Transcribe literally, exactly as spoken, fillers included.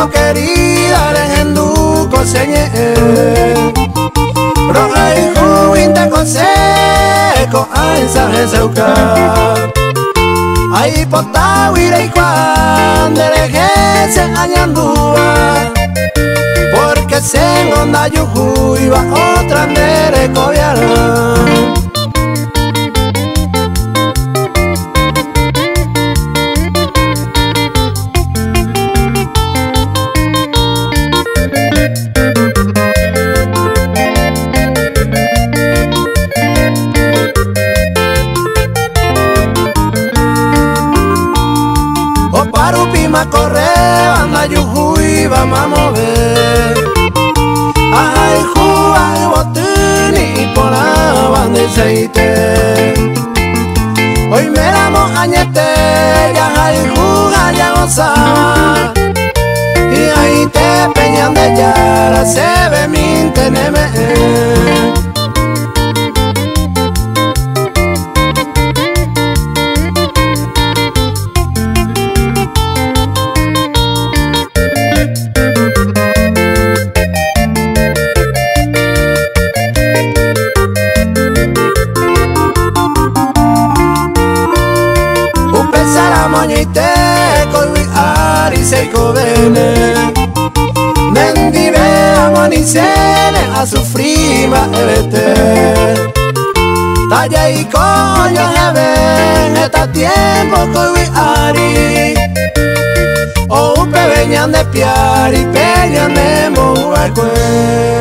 Lo querida legendu coseñe Roja y juinte consejo a ensaje seuca Ahí potao iré cuando elegese añandúa Porque se en onda yuju iba otra andere coviara Parupima corre, anda yuju y vamos a mover Ay, juga y botini y por la banda de aceite Hoy me damos añete, ya hay juga, ya gozaba Y ahí te peñan de yara, se ve mi teneme Moñite coi ari seiko bene Mendive amonicene a sufrima evete Talla y coño jeven eta tiempo coi ari O un peñan de piari peñan de mohuecue